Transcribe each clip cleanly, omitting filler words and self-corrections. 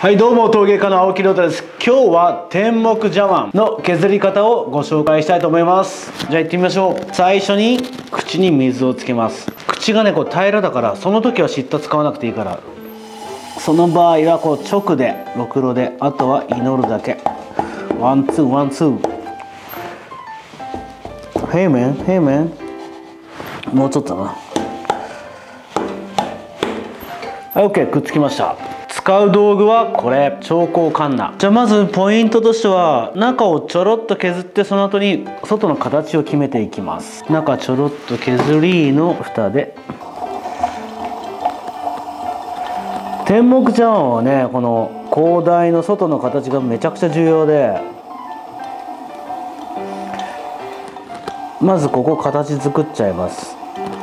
はいどうも、陶芸家の青木亮太です。今日は天目茶碗の削り方をご紹介したいと思います。じゃあ行ってみましょう。最初に口に水をつけます。口がねこう平らだから、その時はシッタ使わなくていいから、その場合はこう直でろくろで、あとは祈るだけ。ワンツーワンツー。平面平面、もうちょっとだな。はい OK、 くっつきました。使う道具はこれ、調光カンナ。じゃあまずポイントとしては、中をちょろっと削って、その後に外の形を決めていきます。中ちょろっと削りの蓋で。天目茶碗はね、この高台の外の形がめちゃくちゃ重要で、まずここ形作っちゃいます。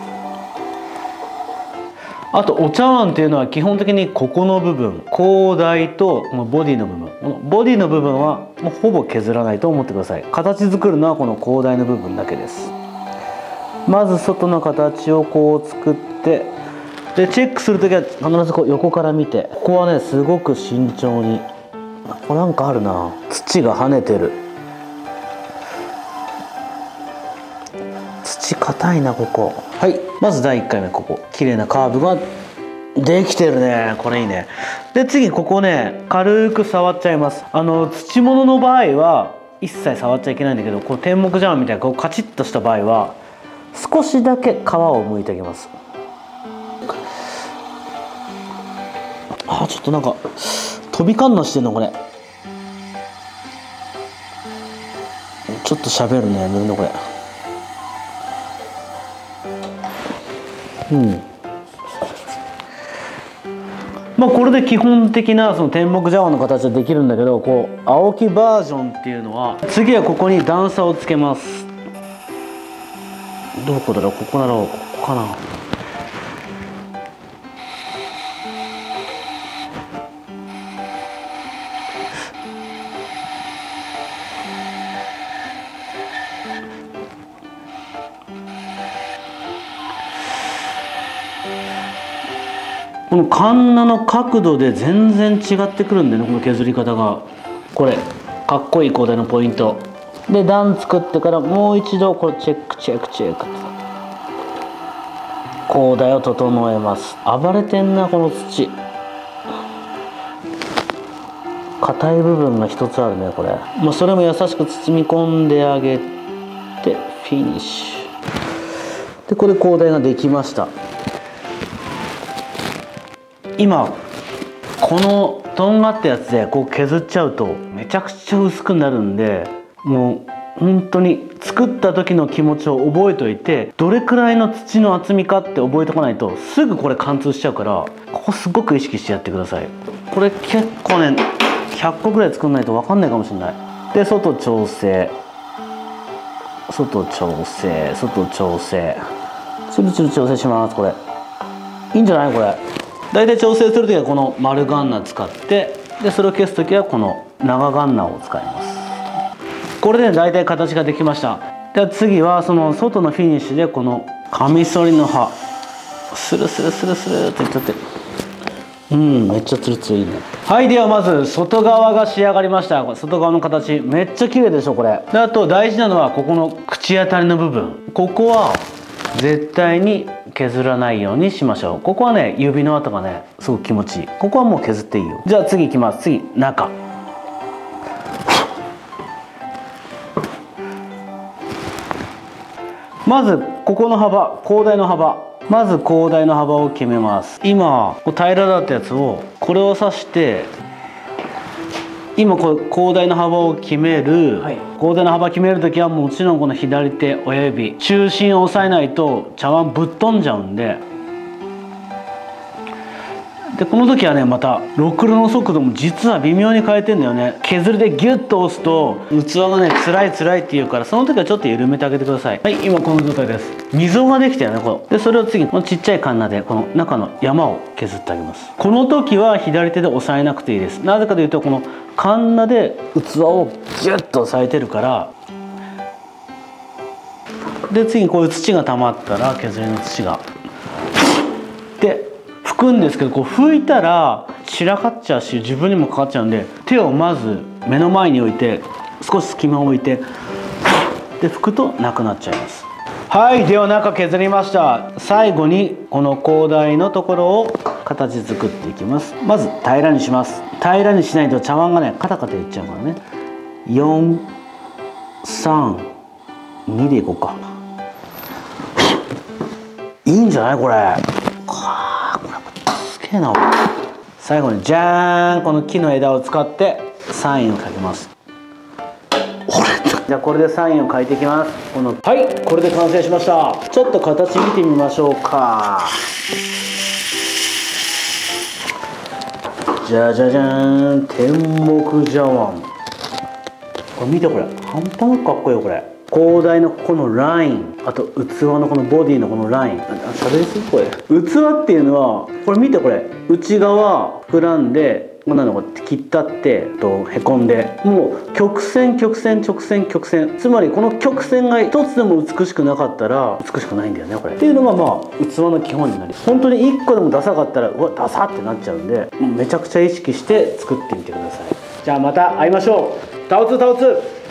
あとお茶碗っていうのは基本的にここの部分、高台とこのボディの部分、このボディの部分はもうほぼ削らないと思ってください。形作るのはこの高台の部分だけです。まず外の形をこう作って、でチェックする時は必ずこう横から見て、ここはねすごく慎重に。これなんかあるな、土が跳ねてる。土硬いなここ。はい、まず第1回目、ここ綺麗なカーブができてるね。これいいね。で次ここね軽く触っちゃいます。土物の場合は一切触っちゃいけないんだけど、こう天目茶碗みたいなこうカチッとした場合は少しだけ皮を剥いてあげます。あ、ちょっとなんか飛び交んなしてんのこれ。ちょっと喋るね、塗るのこれ。まあこれで基本的なその天目茶碗の形はできるんだけど、こう青木バージョンっていうのは、次はここに段差をつけます。どこだろう、ここだろう、ここかな。このカンナの角度で全然違ってくるんだよね、この削り方が。これかっこいい高台のポイントで、段作ってからもう一度これチェックチェックチェック、高台を整えます。暴れてんなこの土。硬い部分が一つあるねこれ。まあ、それも優しく包み込んであげてフィニッシュで、これ高台ができました。今このとんがったやつでこう削っちゃうとめちゃくちゃ薄くなるんで、もう本当に作った時の気持ちを覚えておいて、どれくらいの土の厚みかって覚えておかないとすぐこれ貫通しちゃうから、ここすごく意識してやってください。これ結構ね100個ぐらい作んないと分かんないかもしれない。で外調整、外調整、外調整、チルチル調整します。これいいんじゃないこれ。大体調整する時はこの丸ガンナ使って、でそれを消す時はこの長ガンナを使います。これで大体形ができました。では次はその外のフィニッシュで、このカミソリの刃スルスルスルスルっていっちゃって、めっちゃツルツルいいね。はい、ではまず外側が仕上がりました。外側の形めっちゃ綺麗でしょこれ。であと大事なのはここの口当たりの部分、ここは絶対に削らないようにしましょう。ここはね指の跡がねすごく気持ちいい。ここはもう削っていいよ。じゃあ次いきます。次中。まずここの幅、高台の幅、まず高台の幅を決めます。今こう平らだったやつをこれを刺して、今こう高台の幅を決める、高台の幅決める時はもちろんこの左手親指中心を押さえないと茶碗ぶっ飛んじゃうんで、この時はねまたろくろの速度も実は微妙に変えてんだよね。削りでギュッと押すと器がね辛い辛いって言うから、その時はちょっと緩めてあげてください。はい、今この状態です。溝ができたよねこれ。でそれを次このちっちゃいカンナでこの中の山を削ってあげます。この時は左手で押さえなくていいです。なぜかというとこのカンナで器をギュッと押さえてるから。で次こういう土が溜まったら、削りの土がでくんですけど、こう拭いたら散らかっちゃうし自分にもかかっちゃうんで、手をまず目の前に置いて少し隙間を置いてで拭くとなくなっちゃいます。はい、では中削りました。最後にこの高台のところを形作っていきます。まず平らにします。平らにしないと茶碗がねカタカタいっちゃうからね。4、3、2でいこうか。いいんじゃないこれ。これすげえな。最後にじゃーん、この木の枝を使ってサインを書きます。じゃあこれでサインを書いていきます。はい、これで完成しました。ちょっと形見てみましょうか。じゃじゃじゃーん、天目茶碗。これ見て、これ半端なくかっこいいよこれ。広大のこのライン、あと器のこのボディのこのライン、喋りすぎこれ。器っていうのはこれ見て、これ内側膨らんでこんなのが切ったってへこんで、もう曲線曲線直線曲線、つまりこの曲線が一つでも美しくなかったら美しくないんだよねこれっていうのがまあ器の基本になり、本当に1個でもダサかったらうわダサってなっちゃうんで、めちゃくちゃ意識して作ってみてください。じゃあまた会いましょう。タオツタオツ。